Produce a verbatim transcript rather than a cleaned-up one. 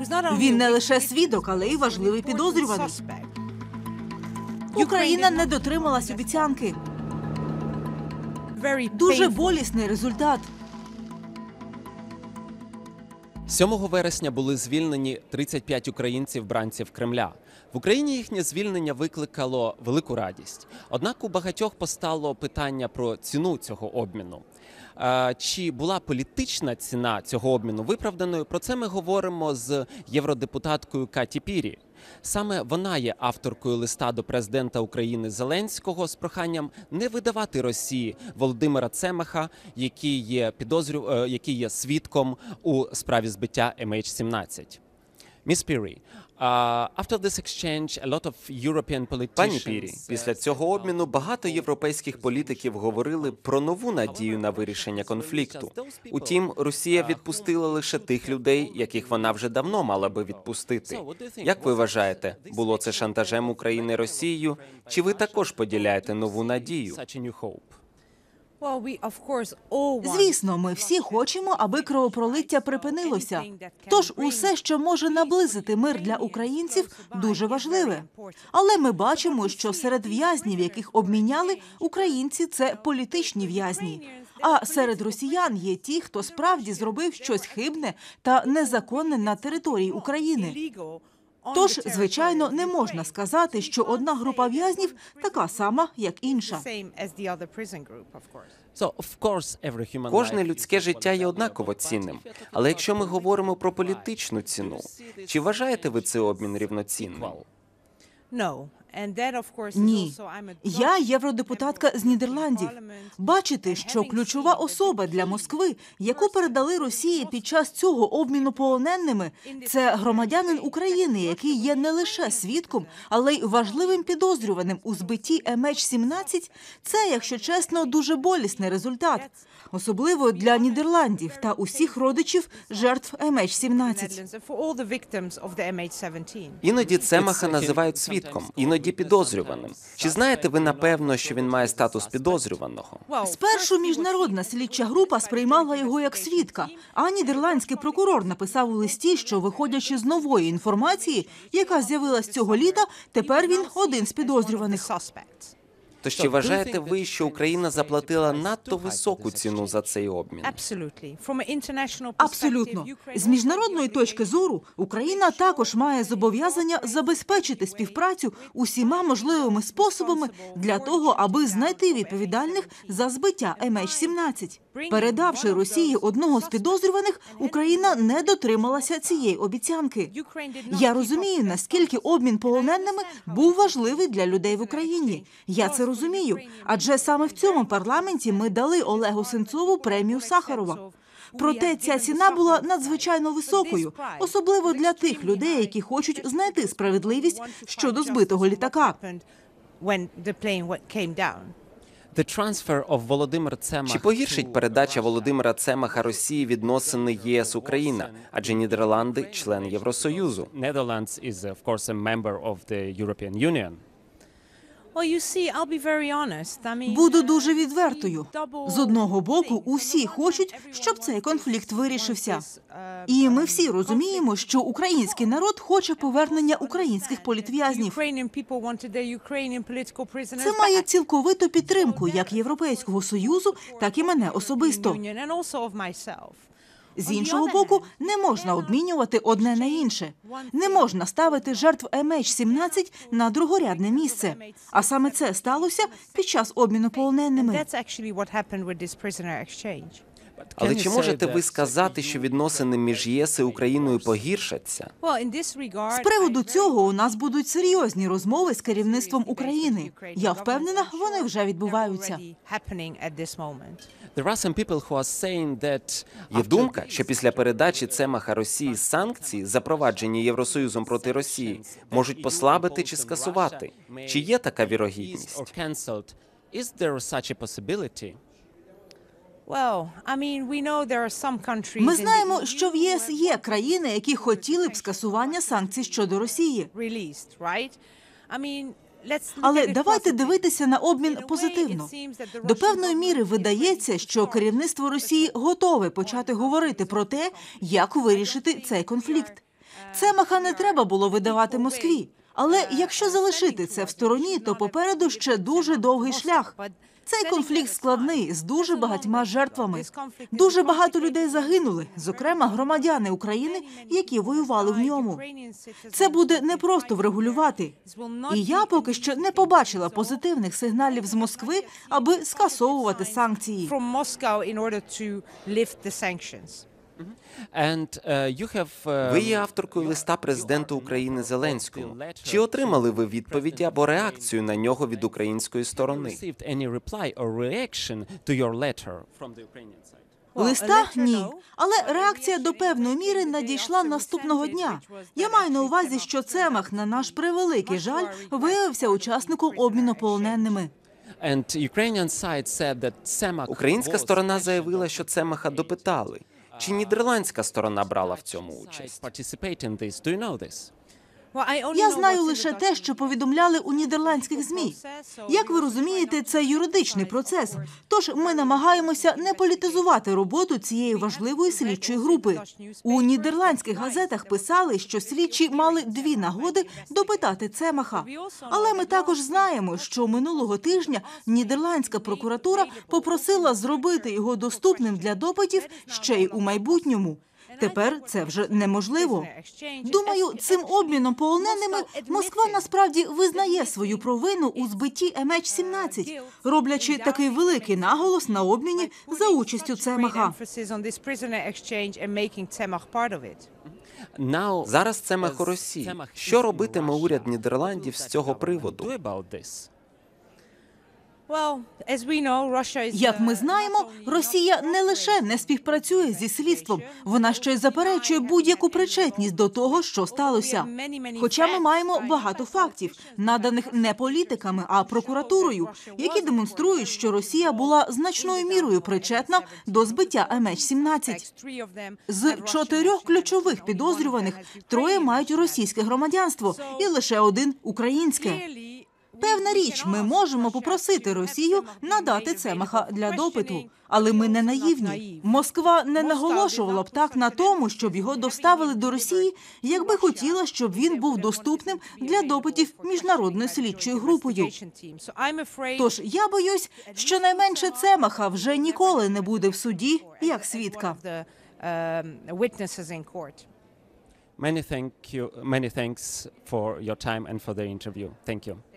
Він не лише свідок, але й важливий підозрюваний. Україна не дотрималась обіцянки. Дуже болісний результат. сьомого вересня були звільнені тридцять п'ять українців-бранців Кремля. В Україні їхнє звільнення викликало велику радість. Однак у багатьох постало питання про ціну цього обміну. Чи була політична ціна цього обміну виправданою? Про це ми говоримо з євродепутаткою Каті Пірі. Саме вона є авторкою листа до президента України Зеленського з проханням не видавати Росії Володимира Цемаха, який є підозрю... який є свідком у справі збиття ем ейч сімнадцять. Міс Пірі, Пані Пірі, після цього обміну багато європейських політиків говорили про нову надію на вирішення конфлікту. Утім, Росія відпустила лише тих людей, яких вона вже давно мала би відпустити. Як ви вважаєте, було це шантажем України Росією, чи ви також поділяєте нову надію? Звісно, ми всі хочемо, аби кровопролиття припинилося. Тож усе, що може наблизити мир для українців, дуже важливе. Але ми бачимо, що серед в'язнів, яких обміняли, українці – це політичні в'язні. А серед росіян є ті, хто справді зробив щось хибне та незаконне на території України. Тож, звичайно, не можна сказати, що одна група в'язнів така сама, як інша. Кожне людське життя є однаково цінним. Але якщо ми говоримо про політичну ціну, чи вважаєте ви цей обмін рівноцінним? Ні. Я євродепутатка з Нідерландів. Бачите, що ключова особа для Москви, яку передали Росії під час цього обміну полоненими, це громадянин України, який є не лише свідком, але й важливим підозрюваним у збитті ем ейч сімнадцять, це, якщо чесно, дуже болісний результат. Особливо для Нідерландів та усіх родичів жертв ем ейч сімнадцять. Іноді Цемаха називають свідком, іноді підозрюваним. Чи знаєте ви, напевно, що він має статус підозрюваного? Спершу міжнародна слідча група сприймала його як свідка, а нідерландський прокурор написав у листі, що, виходячи з нової інформації, яка з'явилась цього літа, тепер він один з підозрюваних. То чи вважаєте ви, що Україна заплатила надто високу ціну за цей обмін? Абсолютно. З міжнародної точки зору Україна також має зобов'язання забезпечити співпрацю усіма можливими способами для того, аби знайти відповідальних за збиття ем ейч сімнадцять. Передавши Росії одного з підозрюваних, Україна не дотрималася цієї обіцянки. Я розумію, наскільки обмін полоненими був важливий для людей в Україні. Я це розумію, адже саме в цьому парламенті ми дали Олегу Сенцову премію Сахарова. Проте ця ціна була надзвичайно високою, особливо для тих людей, які хочуть знайти справедливість щодо збитого літака. Чи погіршить передача Володимира Цемаха Росії відносини єс-Україна? Адже Нідерланди – член Євросоюзу. Буду дуже відвертою. З одного боку, усі хочуть, щоб цей конфлікт вирішився. І ми всі розуміємо, що український народ хоче повернення українських політв'язнів. Це має цілковиту підтримку як Європейського Союзу, так і мене особисто. З іншого боку, не можна обмінювати одне на інше. Не можна ставити жертв ем ейч сімнадцять на другорядне місце. А саме це сталося під час обміну полоненими. Але чи можете ви сказати, що відносини між ЄС і Україною погіршаться? З приводу цього у нас будуть серйозні розмови з керівництвом України. Я впевнена, вони вже відбуваються. Є думка, що після передачі Цемаха Росії санкції, запроваджені Євросоюзом проти Росії, можуть послабити чи скасувати. Чи є така вірогідність? Ми знаємо, що в ЄС є країни, які хотіли б скасування санкцій щодо Росії. Але давайте дивитися на обмін позитивно. До певної міри видається, що керівництво Росії готове почати говорити про те, як вирішити цей конфлікт. Цемаха не треба було видавати Москві. Але якщо залишити це в стороні, то попереду ще дуже довгий шлях. Цей конфлікт складний, з дуже багатьма жертвами. Дуже багато людей загинули, зокрема громадяни України, які воювали в ньому. Це буде непросто врегулювати. І я поки що не побачила позитивних сигналів з Москви, аби скасовувати санкції. And, uh, you have, uh, Ви є авторкою листа президенту України Зеленському. Чи отримали ви відповіді або реакцію на нього від української сторони? received any reply or reaction to your letter from the Ukrainian side? Листа – ні. Але реакція до певної міри надійшла наступного дня. Я маю на увазі, що Цемах, на наш превеликий жаль, виявився учасником обміну полоненими. And Ukrainian side said that Цемах Українська was сторона заявила, що Цемаха допитали. Чи нідерландська сторона брала в цьому участь? participate in this. Do you know this? Я знаю лише те, що повідомляли у нідерландських ЗМІ. Як ви розумієте, це юридичний процес. Тож ми намагаємося не політизувати роботу цієї важливої слідчої групи. У нідерландських газетах писали, що слідчі мали дві нагоди допитати Цемаха. Але ми також знаємо, що минулого тижня нідерландська прокуратура попросила зробити його доступним для допитів ще й у майбутньому. Тепер це вже неможливо. Думаю, цим обміном полоненими Москва насправді визнає свою провину у збитті ем ейч сімнадцять, роблячи такий великий наголос на обміні за участю Цемаха. Now, Зараз Цемах у Росії. Що робитиме уряд Нідерландів з цього приводу? do about this? Як ми знаємо, Росія не лише не співпрацює зі слідством, вона ще й заперечує будь-яку причетність до того, що сталося. Хоча ми маємо багато фактів, наданих не політиками, а прокуратурою, які демонструють, що Росія була значною мірою причетна до збиття ем ейч сімнадцять. З чотирьох ключових підозрюваних троє мають російське громадянство і лише один – українське. Певна річ, ми можемо попросити Росію надати Цемаха для допиту. Але ми не наївні. Москва не наголошувала б так на тому, щоб його доставили до Росії, якби хотіла, щоб він був доступним для допитів міжнародною слідчою групою. Тож я боюсь, що найменше Цемаха вже ніколи не буде в суді як свідка. Many thank you, many thanks for your time and for the interview. Thank you.